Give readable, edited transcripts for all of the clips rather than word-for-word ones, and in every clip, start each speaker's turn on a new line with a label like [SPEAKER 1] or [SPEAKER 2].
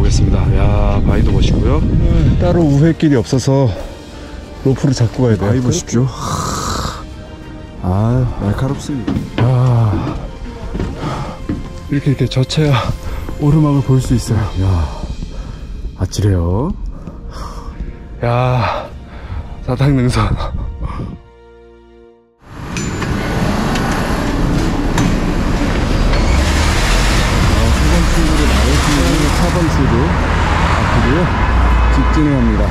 [SPEAKER 1] 보겠습니다. 야, 바위도 멋있고요. 따로 우회길이 없어서 로프를 잡고 가야 돼요. 바위 보십시오. 아, 날카롭습니다. 아, 이렇게 젖혀야 오르막을 볼 수 있어요. 야, 아찔해요. 야, 사당능선. 출구로 나오시면 4번 출구 앞으로요 직진을 합니다.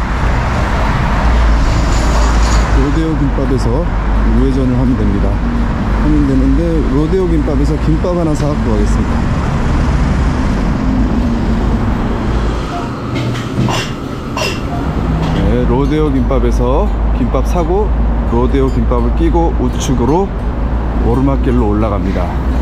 [SPEAKER 1] 로데오 김밥에서 우회전을 하면 됩니다. 하면 되는데 로데오 김밥에서 김밥 하나 사갖고 가겠습니다. 네, 로데오 김밥에서 김밥 사고 로데오 김밥을 끼고 우측으로 오르막길로 올라갑니다.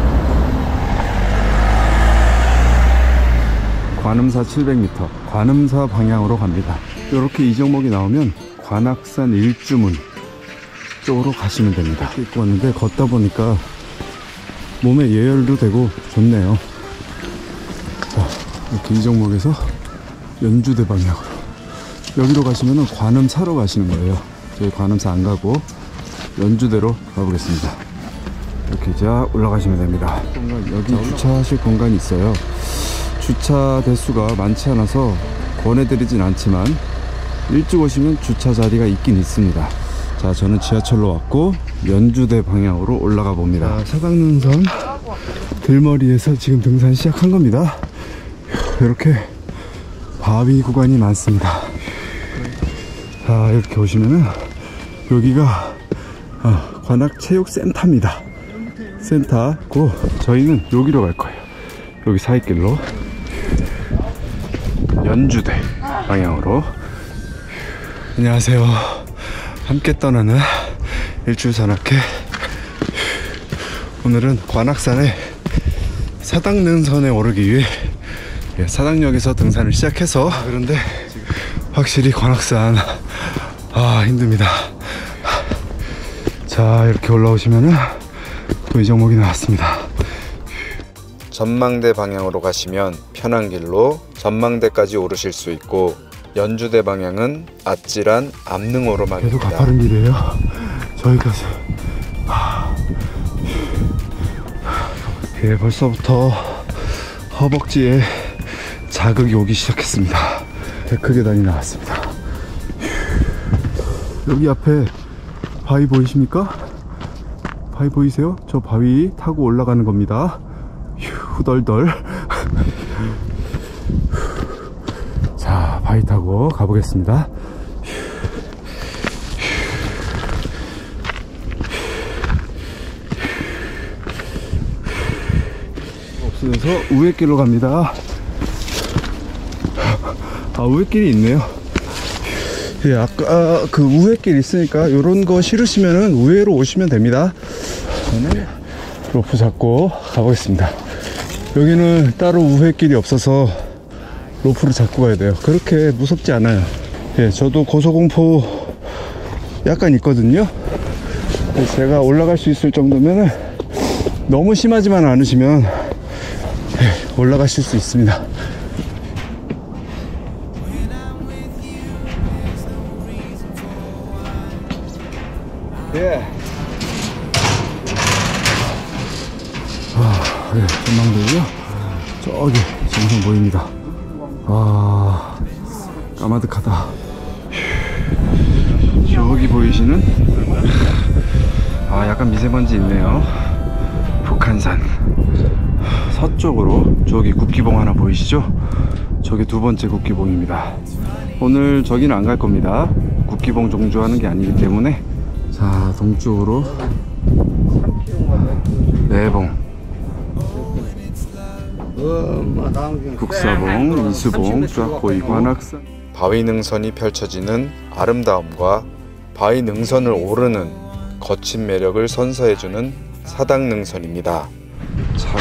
[SPEAKER 1] 관음사 700m, 관음사 방향으로 갑니다. 이렇게 이정목이 나오면 관악산 일주문 쪽으로 가시면 됩니다. 이렇게 입고 왔는데 걷다 보니까 몸에 예열도 되고 좋네요. 자, 이렇게 이정목에서 연주대 방향으로 여기로 가시면 관음사로 가시는 거예요. 저희 관음사 안 가고 연주대로 가보겠습니다. 이렇게 자 올라가시면 됩니다. 여기 주차하실 공간이 있어요. 주차 대수가 많지 않아서 권해드리진 않지만 일찍 오시면 주차 자리가 있긴 있습니다. 자, 저는 지하철로 왔고 연주대 방향으로 올라가 봅니다. 사당능선 들머리에서 지금 등산 시작한 겁니다. 이렇게 바위 구간이 많습니다. 자, 이렇게 오시면은 여기가 관악체육센터입니다. 센터고 저희는 여기로 갈 거예요. 여기 사이길로 연주대 방향으로. 안녕하세요. 함께 떠나는 일출산악회. 오늘은 관악산의 사당능선에 오르기 위해 사당역에서 등산을 시작해서 그런데 확실히 관악산 힘듭니다. 자, 이렇게 올라오시면은 또 이정목이 나왔습니다.
[SPEAKER 2] 전망대 방향으로 가시면 편한 길로 전망대까지 오르실 수 있고 연주대 방향은 아찔한 암릉 오르막입니다.
[SPEAKER 1] 계속 가파른 길이에요. 저기까지. 예, 벌써부터 허벅지에 자극이 오기 시작했습니다. 데크 계단이 나왔습니다. 여기 앞에 바위 보이십니까? 바위 보이세요? 저 바위 타고 올라가는 겁니다. 후덜덜. 자, 바위 타고 가보겠습니다. 없으면서 우회길로 갑니다. 우회길이 있네요. 예, 아까 그 우회길 있으니까 요런 거 싫으시면은 우회로 오시면 됩니다. 저는 로프 잡고 가보겠습니다. 여기는 따로 우회길이 없어서 로프를 잡고 가야 돼요. 그렇게 무섭지 않아요. 예, 저도 고소공포 약간 있거든요. 제가 올라갈 수 있을 정도면은 너무 심하지만 않으시면 올라가실 수 있습니다. 예. 네, 전망대고요. 저기 정상 보입니다. 까마득하다. 저기 보이시는 약간 미세먼지 있네요. 북한산 서쪽으로 저기 국기봉 하나 보이시죠? 저기 두 번째 국기봉입니다. 오늘 저기는 안 갈 겁니다. 국기봉 종주하는 게 아니기 때문에. 자, 동쪽으로 내봉, 국사봉, 이수봉 쫙 보이고 관악산.
[SPEAKER 2] 바위 능선이 펼쳐지는 아름다움과 바위 능선을 오르는 거친 매력을 선사해주는 사당능선입니다.
[SPEAKER 1] 참.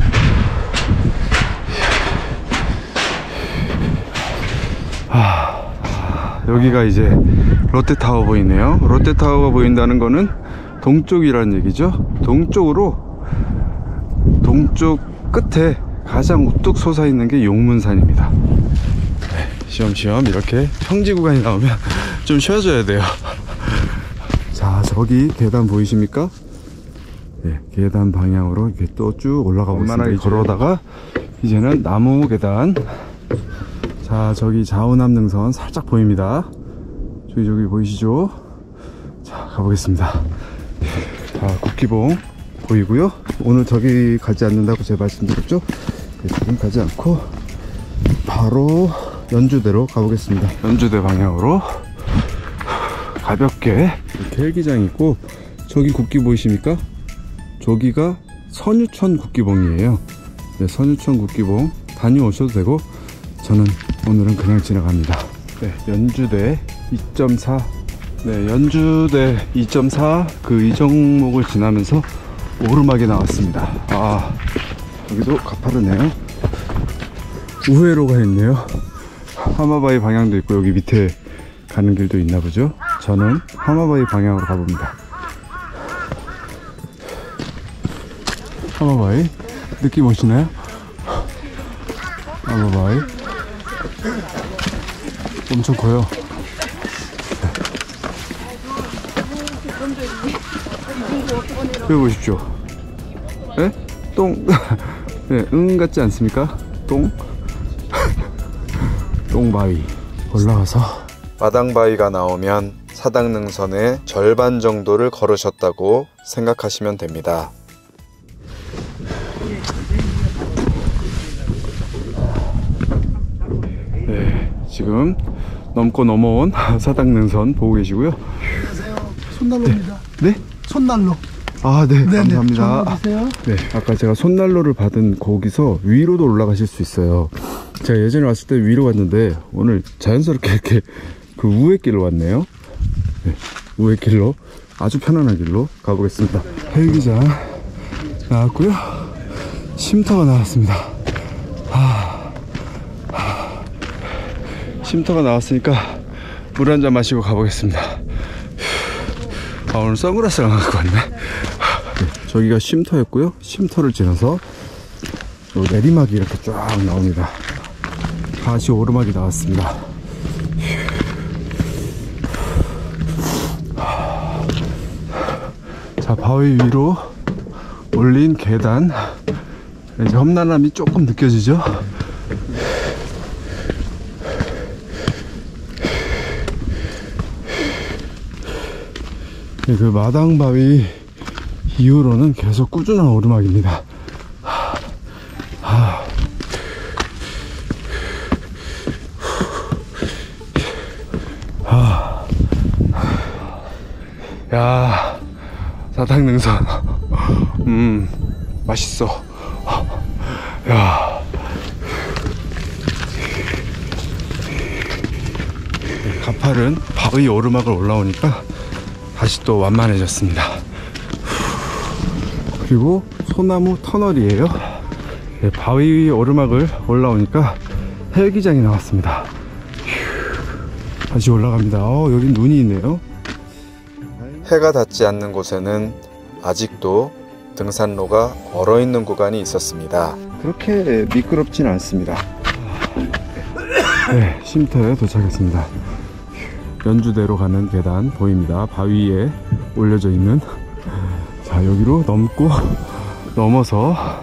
[SPEAKER 1] 여기가 이제 롯데타워 보이네요. 롯데타워가 보인다는 거는 동쪽이라는 얘기죠. 동쪽으로, 동쪽 끝에 가장 우뚝 솟아있는 게 용문산입니다. 네, 시험시험 이렇게 평지 구간이 나오면 좀 쉬어줘야 돼요. 자, 저기 계단 보이십니까? 네, 계단 방향으로 이렇게 또 쭉 올라가고 있습니다. 걸어다가 이제는 나무 계단. 자, 저기 좌우남능선 살짝 보입니다. 저기 보이시죠? 자, 가보겠습니다. 자, 국기봉 보이고요. 오늘 저기 가지 않는다고 제가 말씀드렸죠? 네, 지금 가지 않고 바로 연주대로 가보겠습니다. 연주대 방향으로 가볍게 이렇게 헬기장이 있고, 저기 국기 보이십니까? 저기가 선유천 국기봉이에요. 네, 선유천 국기봉 다녀오셔도 되고, 저는 오늘은 그냥 지나갑니다. 네, 연주대 2.4. 네, 연주대 2.4 그 이정목을 지나면서 오르막이 나왔습니다. 아, 여기도 가파르네요. 우회로가 있네요. 하마바위 방향도 있고, 여기 밑에 가는 길도 있나 보죠. 저는 하마바위 방향으로 가봅니다. 하마바위 느낌 오시나요? 하마바위 엄청 커요. 여기 보십시오. 네? 똥. 네, 같지 않습니까? 똥. 똥바위. 올라가서
[SPEAKER 2] 마당바위가 나오면 사당능선의 절반 정도를 걸으셨다고 생각하시면 됩니다.
[SPEAKER 1] 네, 지금 넘고 넘어온 사당능선 보고 계시고요.
[SPEAKER 3] 안녕하세요. 손난로입니다.
[SPEAKER 1] 네?
[SPEAKER 3] 손난로.
[SPEAKER 1] 아, 네,
[SPEAKER 3] 네네,
[SPEAKER 1] 감사합니다.
[SPEAKER 3] 전화주세요.
[SPEAKER 1] 네, 아까 제가 손난로를 받은 거기서 위로도 올라가실 수 있어요. 제가 예전에 왔을 때 위로 왔는데, 오늘 자연스럽게 이렇게 그 우회 길로 왔네요. 네, 우회 길로 아주 편안한 길로 가보겠습니다. 헬기장 나왔고요. 쉼터가 나왔습니다. 쉼터가 나왔으니까 물 한잔 마시고 가보겠습니다. 아, 오늘 선글라스를 안 갖고 왔네. 네, 저기가 쉼터였고요. 쉼터를 지나서 내리막이 이렇게 쫙 나옵니다. 다시 오르막이 나왔습니다. 자, 바위 위로 올린 계단. 이제 험난함이 조금 느껴지죠? 그 마당바위 이후로는 계속 꾸준한 오르막입니다. 야, 사당능선. 맛있어. 야. 가파른 바위 오르막을 올라오니까 다시 또 완만해졌습니다. 그리고 소나무 터널이에요. 네, 바위 오르막을 올라오니까 헬기장이 나왔습니다. 다시 올라갑니다. 여기 눈이 있네요.
[SPEAKER 2] 해가 닿지 않는 곳에는 아직도 등산로가 얼어있는 구간이 있었습니다.
[SPEAKER 1] 그렇게 미끄럽지는 않습니다. 네, 쉼터에 도착했습니다. 연주대로 가는 계단 보입니다. 바위에 올려져 있는. 자, 여기로 넘고 넘어서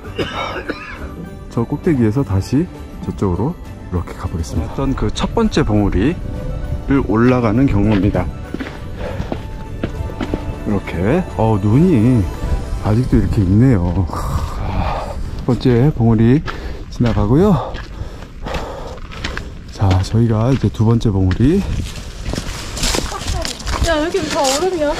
[SPEAKER 1] 저 꼭대기에서 다시 저쪽으로 이렇게 가보겠습니다. 어떤 그 첫 번째 봉우리를 올라가는 경로입니다. 이렇게 눈이 아직도 이렇게 있네요. 첫 번째 봉우리 지나가고요. 자, 저희가 이제 두 번째 봉우리.
[SPEAKER 4] 야, 여기 다 얼음이야.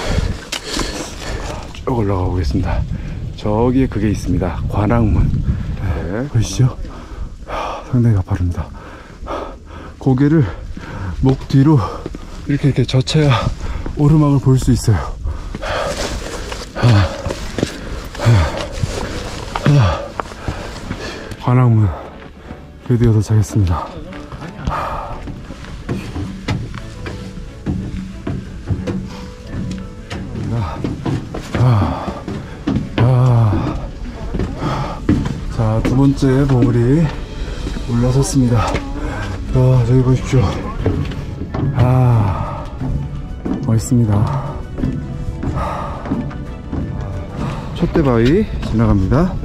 [SPEAKER 1] 쭉 올라가 보겠습니다. 저기에 그게 있습니다. 관악문. 네, 보이시죠? 상당히 가파릅니다. 고개를 목 뒤로 이렇게 젖혀야 오르막을 볼 수 있어요. 관악문 드디어 도착했습니다. 자, 두 두 번째 봉우리 올라섰습니다. 저기 보십시오. 멋있습니다. 촛대바위 지나갑니다.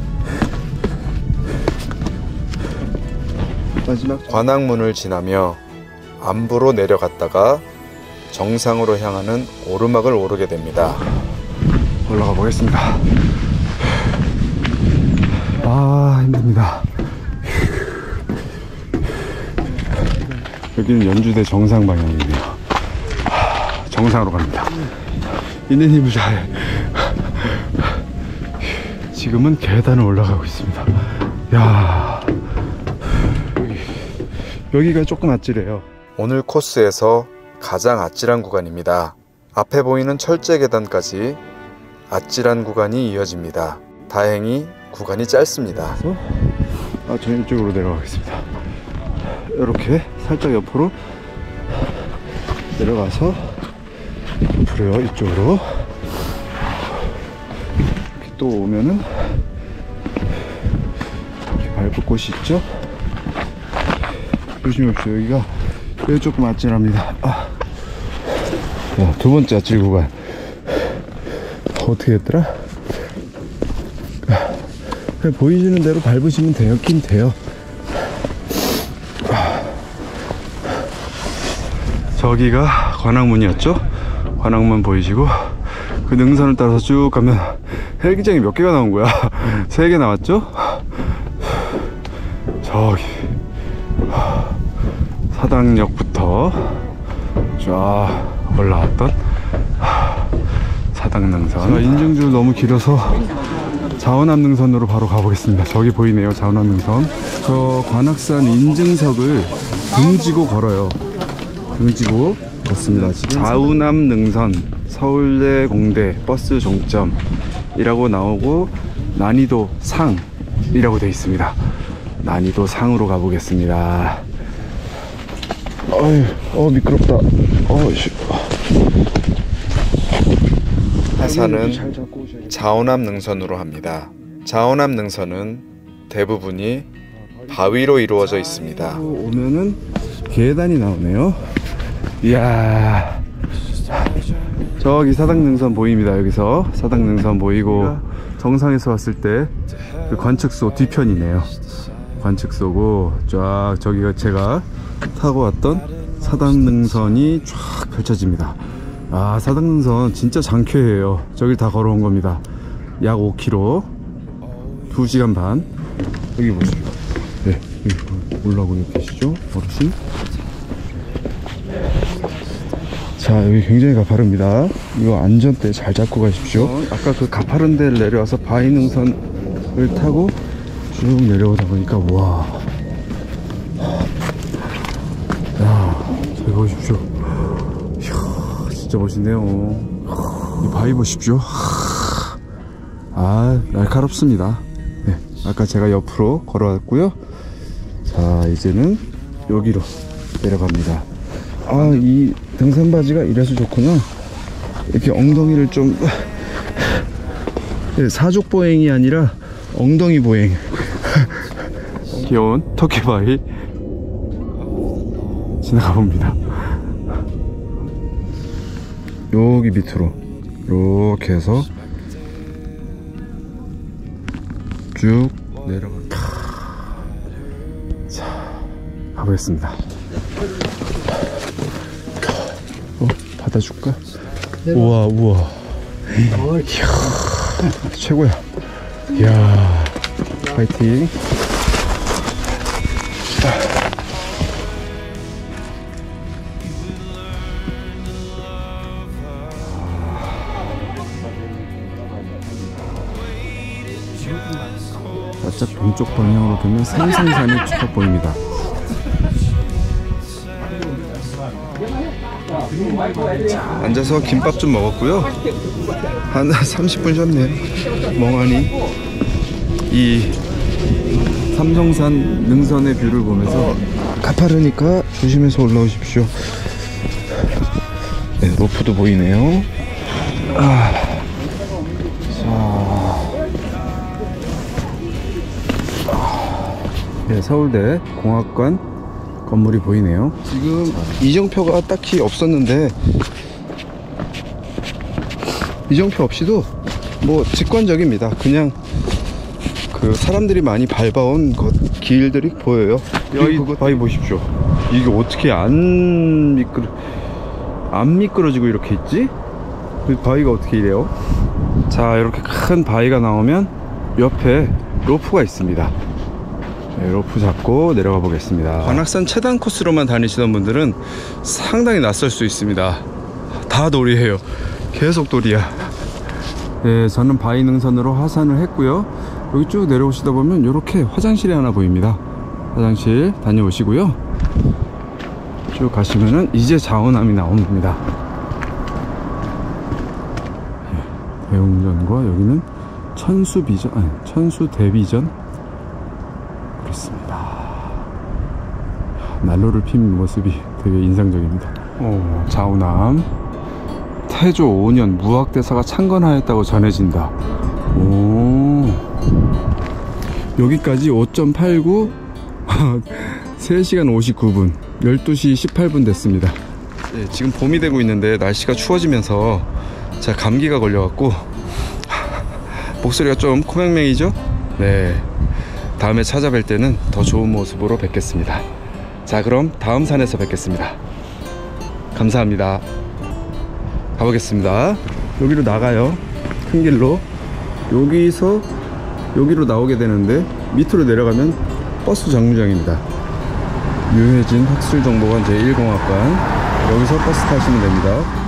[SPEAKER 1] 마지막
[SPEAKER 2] 관악문을 지나며 안부로 내려갔다가 정상으로 향하는 오르막을 오르게 됩니다.
[SPEAKER 1] 올라가 보겠습니다. 힘듭니다. 여기는 연주대 정상 방향이네요. 정상으로 갑니다. 있는 힘을 다해. 지금은 계단을 올라가고 있습니다. 여기가 조금 아찔해요.
[SPEAKER 2] 오늘 코스에서 가장 아찔한 구간입니다. 앞에 보이는 철제 계단까지 아찔한 구간이 이어집니다. 다행히 구간이 짧습니다.
[SPEAKER 1] 저는 이쪽으로 내려가겠습니다. 이렇게 살짝 옆으로 내려가서 옆으로요, 이쪽으로. 이렇게 또 오면은 이렇게 밟을 곳이 있죠. 조심해봅시다. 여기 조금 아찔합니다. 두 번째 아찔 구간 어떻게 했더라? 그냥 보이시는 대로 밟으시면 되긴 돼요. 저기가 관악문이었죠? 관악문 보이시고 그 능선을 따라서 쭉 가면 헬기장이 몇 개가 나온 거야? 3개 나왔죠? 저기 사당역부터 쫙 올라왔던 사당능선. 인증줄 너무 길어서 자원암능선으로 바로 가보겠습니다. 저기 보이네요, 자원암능선. 저 관악산 인증석을 등지고 걸어요. 등지고 걷습니다. 지금 자운암능선 서울대 공대 버스 종점이라고 나오고 난이도 상이라고 되어 있습니다. 난이도 상으로 가보겠습니다. 미끄럽다.
[SPEAKER 2] 하산은 자원암능선으로 합니다. 자원암능선은 대부분이 바위로 이루어져 있습니다.
[SPEAKER 1] 오면은 계단이 나오네요. 이야, 저기 사당능선 보입니다. 여기서 사당능선 보이고 정상에서 봤을 때 그 관측소 뒤편이네요. 관측소고 쫙 저기가 제가 타고 왔던 사당능선이 쫙 펼쳐집니다. 사당능선 진짜 장쾌해요. 저길 다 걸어온 겁니다. 약 5km 2시간 반. 여기 보시죠. 네, 여기 올라오고 계시죠, 어르신? 자, 여기 굉장히 가파릅니다. 이거 안전대 잘 잡고 가십시오. 아까 그 가파른 데를 내려와서 바위능선을 타고 쭉 내려오다 보니까 와, 저기 보십시오. 이야, 진짜 멋있네요. 이 바위 보십시오. 날카롭습니다. 네, 아까 제가 옆으로 걸어왔고요. 자, 이제는 여기로 내려갑니다. 이 등산 바지가 이래서 좋구나. 이렇게 엉덩이를 좀 사족 보행이 아니라 엉덩이 보행. 귀여운 토끼바위 지나가 봅니다. 여기 밑으로 이렇게 해서 쭉 내려갑니다. 자, 가보겠습니다. 받아줄까? 우와. 이야, 최고야. 이야, 파이팅. 살짝 동쪽 방향으로 보면 삼성산이 쭉 보입니다. 앉아서 김밥 좀 먹었고요. 한 30분 쉬었네요. 멍하니 이 삼성산 능선의 뷰를 보면서. 가파르니까 조심해서 올라오십시오. 네, 로프도 보이네요. 네, 서울대 공학관 건물이 보이네요. 지금 이정표가 딱히 없었는데 이정표 없이도 뭐 직관적입니다. 그냥 그 사람들이 많이 밟아온 길들이 보여요. 여기 바위 보십시오. 이게 어떻게 안 미끄러지고 이렇게 있지? 바위가 어떻게 이래요? 자, 이렇게 큰 바위가 나오면 옆에 로프가 있습니다. 네, 로프 잡고 내려가 보겠습니다. 관악산 최단 코스로만 다니시던 분들은 상당히 낯설 수 있습니다. 다 돌이에요. 계속 돌이야. 네, 저는 바위 능선으로 하산을 했고요. 여기 쭉 내려오시다 보면 이렇게 화장실이 하나 보입니다. 화장실 다녀오시고요. 쭉 가시면은 이제 자원암이 나옵니다. 네, 대웅전과 여기는 천수대비전 그렇습니다. 난로를 핀 모습이 되게 인상적입니다. 자원암 태조 5년 무학대사가 창건하였다고 전해진다. 여기까지 5.89 3시간 59분 12시 18분 됐습니다. 네, 지금 봄이 되고 있는데 날씨가 추워지면서 제가 감기가 걸려갖고 목소리가 좀 코맹맹이죠? 네, 다음에 찾아뵐 때는 더 좋은 모습으로 뵙겠습니다. 자, 그럼 다음 산에서 뵙겠습니다. 감사합니다. 가보겠습니다. 여기로 나가요. 큰 길로. 여기서 여기로 나오게 되는데 밑으로 내려가면 버스 정류장입니다. 유해진 학술정보관 제1공학관, 여기서 버스 타시면 됩니다.